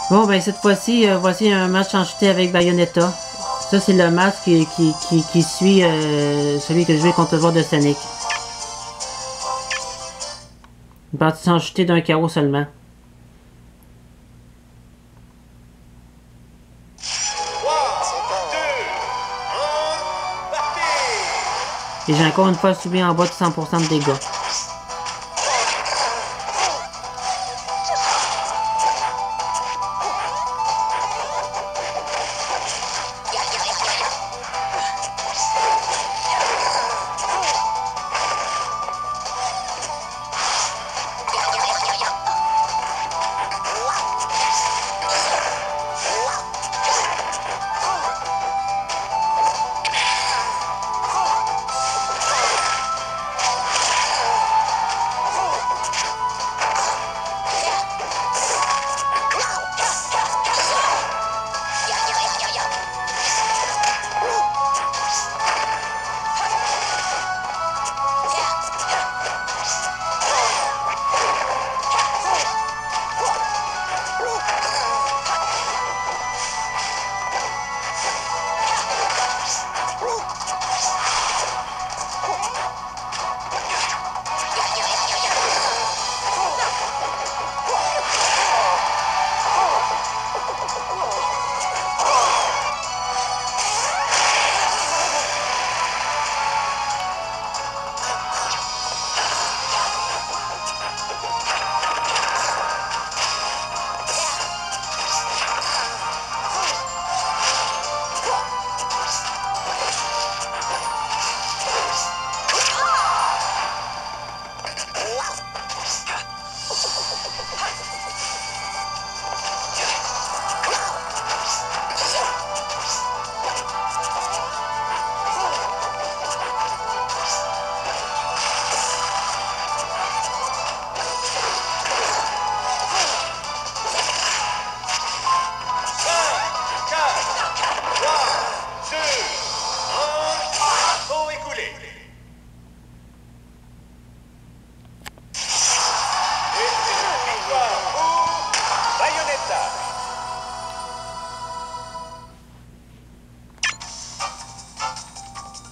Bon, ben cette fois-ci, voici un match en chuté avec Bayonetta. Ça, c'est le match qui suit celui que je vais contre le joueur de Sonic. Une partie sans chuter d'un carreau seulement. Et j'ai encore une fois subi en bas de 100% de dégâts.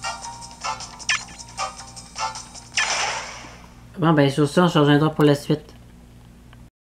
Bon, ben sur ça, on se rejoindra pour la suite.